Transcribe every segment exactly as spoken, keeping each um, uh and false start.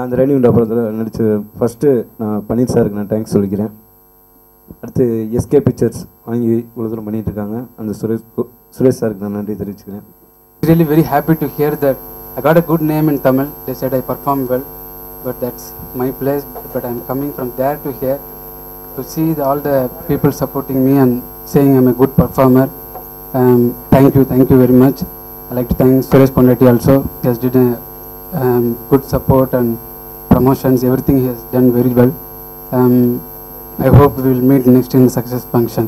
அந்த ரேடியோ படத்தில் நடித்த ஃபஸ்ட்டு நான் பன்னீர் சாருக்கு நான் தேங்க்ஸ் சொல்லிக்கிறேன். அடுத்து எஸ்கே பிக்சர்ஸ் வாங்கி இவ்வளோ தூரம் பண்ணிகிட்டு இருக்காங்க, அந்த சுரேஷ் சுரேஷ் சாருக்கு நான் நன்றி தெரிவிச்சுக்கிறேன். Really very happy to hear that I got a good name in Tamil. They said I performed well, but that's my place. But I'm coming from there to here to see the, all the people supporting me and saying I'm a good performer. Um, thank you, thank you very much. I like to thank Suresh Pondati also. He has done a um, good support and promotions. Everything he has done very well. Um, I hope we will meet next in the success function.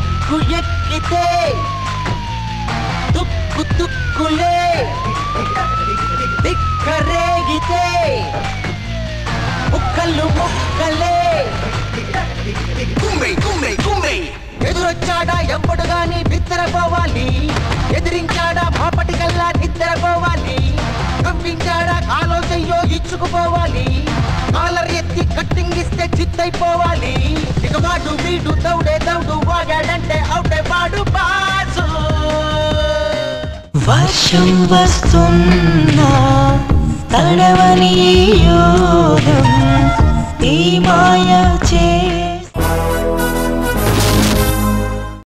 ఎదురొచ్చాడా ఎప్పుడు గాని బిత్తరపోవాలి, ఎదిరించాడా మాపటికల్లా నిద్రపోవాలి, కవ్వించాడా కాలో చెయ్యో ఇచ్చుకుపోవాలి, caller ఎత్తి cutting ఇస్తే చిత్తైపోవాలి. ఇక వాడు వీడు దౌడే దౌడు వాగాడంటే అవుటే వాడు బాసు. వర్షం వస్తున్నా తడవని యోగం ఈ మాయ చే